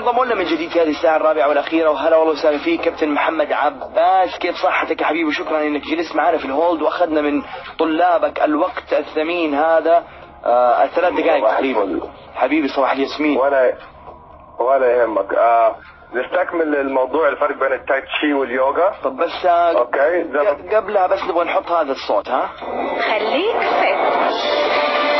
انضموا لنا من جديد في هذه الساعة الرابعة والأخيرة، وهلا والله وسهلا فيك كابتن محمد عباس. كيف صحتك يا حبيبي؟ شكرا انك جلست معنا في الهولد واخذنا من طلابك الوقت الثمين هذا 3 دقائق تقريبا. حبيبي صباح الياسمين. ولا يهمك. نستكمل الموضوع، الفرق بين التاي تشي واليوغا. طب بس اوكي قبلها بس نبغى نحط هذا الصوت. ها خليك فت.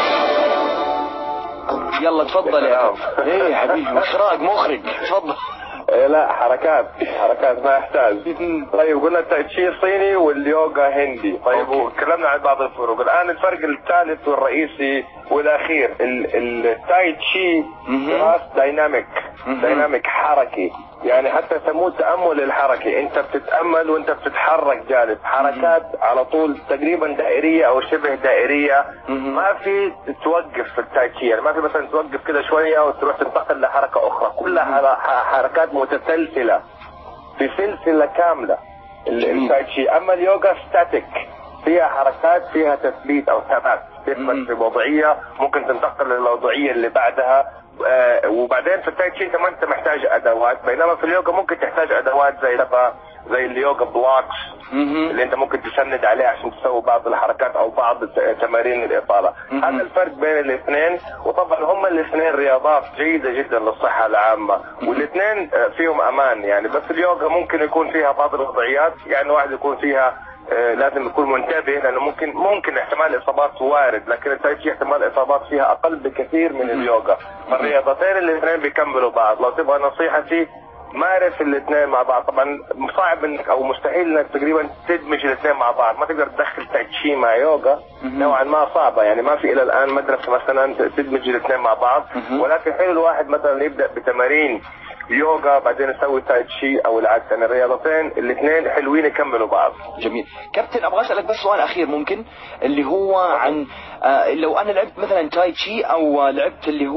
يلا تفضل يا ايه حبيبي، اخراج مخرج تفضل. لا حركات ما يحتاج. طيب قلنا التاي تشي صيني واليوغا هندي. طيب وتكلمنا عن بعض الفروق. الان الفرق الثالث والرئيسي والاخير، التاي تشي راس دايناميك حركي، يعني حتى يسموه تأمل الحركي. انت بتتأمل وانت بتتحرك جالب، حركات على طول تقريبا دائرية او شبه دائرية. ما في توقف في التاي تشي، يعني ما في مثلا توقف كده شوية وتروح تنتقل لحركة اخرى، كلها حركات متسلسلة في سلسلة كاملة التاي تشي. اما اليوغا ستاتيك، فيها حركات فيها تثبيت او ثبات، تثبت في وضعية ممكن تنتقل للوضعية اللي بعدها. وبعدين في التاي تشي انت ما انت محتاج ادوات، بينما في اليوغا ممكن تحتاج ادوات زي اليوغا بلوكس اللي انت ممكن تسند عليه عشان تسوي بعض الحركات او بعض تمارين الاطاله. هذا الفرق بين الاثنين. وطبعا هم الاثنين رياضات جيده جدا للصحه العامه، والاثنين فيهم امان يعني. بس اليوغا ممكن يكون فيها بعض الوضعيات، يعني واحد يكون فيها لازم يكون منتبه، لانه ممكن احتمال اصابات وارد، لكن التاي تشي احتمال الاصابات فيها اقل بكثير من اليوغا. فالرياضتين الاثنين بيكملوا بعض. لو تبغى نصيحتي مارس الاثنين مع بعض. طبعا صعب انك او مستحيل انك تقريبا تدمج الاثنين مع بعض، ما تقدر تدخل تاي تشي مع يوغا، نوعا ما صعبه يعني. ما في الى الان مدرسه مثلا تدمج الاثنين مع بعض، ولكن حلو الواحد مثلا يبدا بتمارين يوغا بعدين يسوي تاي تشي او العكس، يعني الرياضتين الاثنين حلوين يكملوا بعض. جميل. كابتن ابغى اسالك بس سؤال اخير ممكن، اللي هو عن لو انا لعبت مثلا تاي تشي او لعبت اللي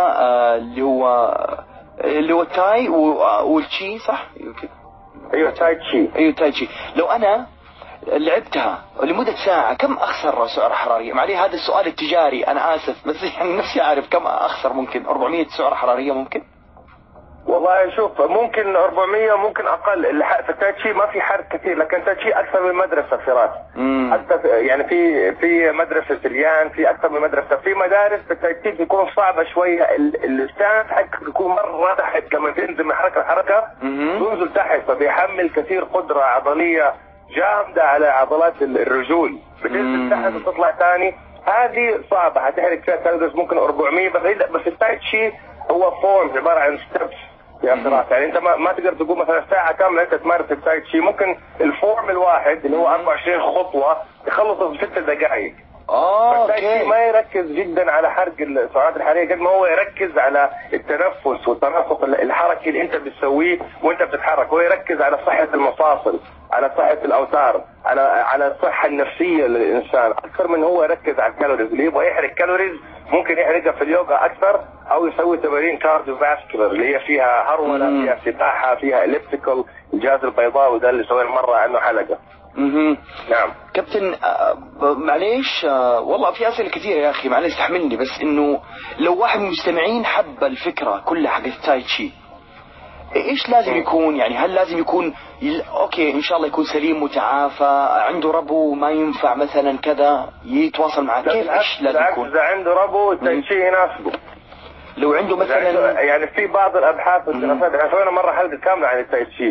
هو التاي والتشي، صح؟ ايوه تاي تشي. ايوه تاي تشي. لو انا لعبتها لمدة ساعة كم اخسر سعر حرارية؟ معلي هذا السؤال التجاري انا اسف، بس يعني نفسي اعرف كم اخسر. ممكن 400 سعر حرارية ممكن؟ والله شوف، ممكن 400 ممكن اقل. في التاي تشي ما في حرق كثير، لكن التاي تشي اكثر من مدرسه فراس. حتى يعني في مدرسه اليان، في اكثر من مدرسه. في مدارس في التاي تشي تكون صعبه شويه، الستانس حقك يكون مره تحت، لما تنزل من الحركه تنزل تحت، فبيحمل كثير قدره عضليه جامده على عضلات الرجول. بتنزل تحت وتطلع ثاني، هذه صعبه حتحرق فيها كالوريز ممكن 400. بس التاي تشي هو فورم عباره عن ستبس يا فراس، يعني انت ما تقدر تقول مثلا ساعه كامله انت تمارس التاي تشي. ممكن الفورم الواحد اللي هو 24 خطوه يخلصه في 6 دقائق. التاي تشي ما يركز جدا على حرق السعرات الحراريه قد ما هو يركز على التنفس والتناسق الحركي اللي انت بتسويه وانت بتتحرك. هو يركز على صحه المفاصل، على صحه الاوتار، على الصحه النفسيه للانسان اكثر من هو يركز على الكالوريز. اللي يبغى يحرق كالوريز ممكن يحرقها في اليوغا اكثر، او يسوي تمارين كارديو فاسكولار اللي هي فيها هرولة، فيها سباحه، فيها اليبتيكال، الجهاز البيضاوي ده اللي سوينا مره عنه حلقه. نعم كابتن. معليش والله في اسئله كثيره يا اخي، معليش استحملني. بس انه لو واحد من المستمعين حب الفكره كلها حق التاي تشي، ايش لازم يكون؟ يعني هل لازم يكون اوكي ان شاء الله يكون سليم متعافى، عنده ربو ما ينفع مثلا كذا يتواصل معك؟ كيف ايش لازم يكون؟ اذا عنده ربو التاي تشي يناسبه. لو عنده مثلا يعني في بعض الابحاث والدراسات، سوينا مره حلقه كامله عن التاي تشي،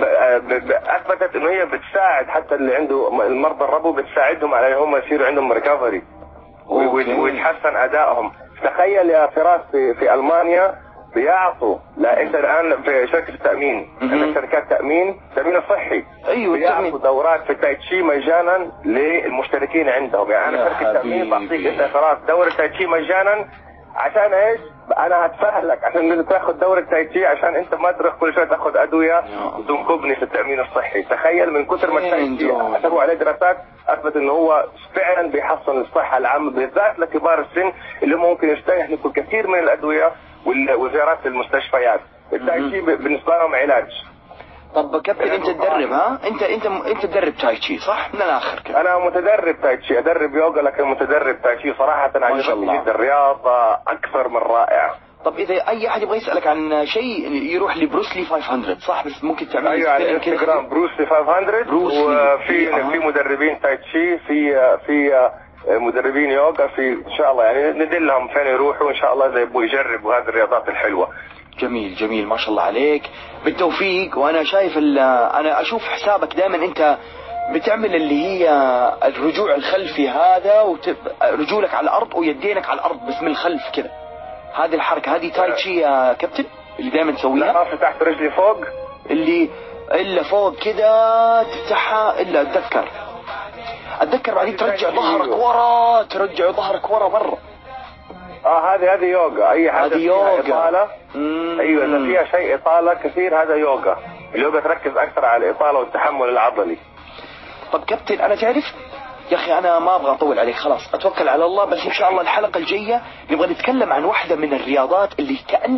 اثبتت انه هي بتساعد حتى اللي عنده المرضى الربو، بتساعدهم على هم يصيروا عندهم ريكفري ويتحسن ادائهم. تخيل يا فراس في المانيا بيعطوا، لا انت الان في شركه التامين، عندك شركات تامين الصحي، ايوه بيعطوا دورات في التاي تشي مجانا للمشتركين عندهم. يعني انا شركه تامين بعطيك انت فراس دوره تاي تشي مجانا. عشان ايش؟ انا هدفع لك عشان تاخذ دورة تاي تشي، عشان انت ما تروح كل شويه تاخذ ادويه بدون كوبني في التامين الصحي. تخيل من كثر ما التاي تشي سووا عليه دراسات اثبت انه هو فعلا بيحسن الصحه العامه، بالذات لكبار السن اللي ممكن يستهلكوا الكثير من الادويه وزيارات المستشفيات. التاي تشي بالنسبه لهم علاج. طب كابتن انت تدرب، ها انت تدرب تاي تشي صح؟ من الاخر كده. انا متدرب تاي تشي، ادرب يوغا لكن متدرب تاي تشي. صراحه عجبتني جدا، الرياضه اكثر من رائعه. طب اذا اي احد يبغى يسالك عن شيء يروح لبروسلي 500 صح؟ بس ممكن تعمل ايوه على الانستغرام بروسلي 500. وفي في مدربين تاي تشي، في مدربين يوغا، في ان شاء الله يعني ندلهم فين يروحوا ان شاء الله اذا يبغوا يجربوا هذه الرياضات الحلوه. جميل جميل ما شاء الله عليك، بالتوفيق. وانا شايف انا اشوف حسابك دائما انت بتعمل اللي هي الرجوع الخلفي هذا، رجولك على الارض ويدينك على الارض بس من الخلف كذا. هذه الحركه هذه تاي تشي يا كابتن اللي دائما تسويها؟ لا تحت رجلي فوق، اللي الا فوق كذا تفتحها. الا اتذكر بعدين ترجع ظهرك ورا، ترجع ظهرك ورا مره. هذه يوغا. اي حاجه فيها اطاله. ايوه اذا فيها شيء اطاله كثير هذا يوغا. اليوغا تركز اكثر على الاطاله والتحمل العضلي. طب كابتن انا تعرف يا اخي انا ما ابغى اطول عليك، خلاص اتوكل على الله. بس ان شاء الله الحلقه الجايه نبغى نتكلم عن واحده من الرياضات اللي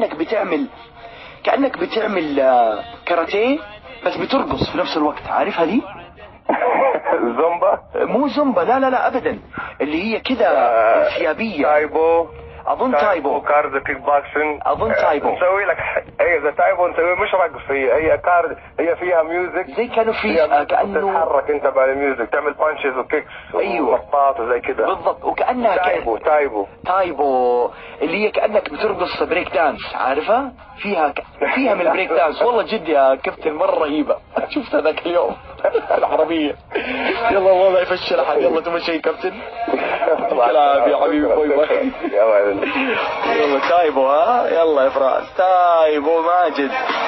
كانك بتعمل كاراتيه بس بترقص في نفس الوقت، عارفها دي؟ زومبا؟ مو زومبا، لا لا لا ابدا، اللي هي كذا انسيابيه. تايبو. اظن تايبو. كارد كيك بوكسينج. اظن تايبو. نسوي لك اذا تايبو نسوي مش رقص، هي كارد، هي فيها ميوزك زي كانوا في كانه تتحرك انت بالميوزك، تعمل بانشز وكيكس. ايوه ومطاط وزي كذا بالضبط. وكانها تايبو اللي هي كانك بترقص بريك دانس، عارفه؟ فيها من البريك دانس. والله جد يا كابتن مره رهيبه. شفت هذاك اليوم العربيه. يلا والله يفشل احد. يلا تمشي يا كابتن. العب يا حبيبي. باي باي. يلا تايبو. يلا يا فراس تايبو ماجد.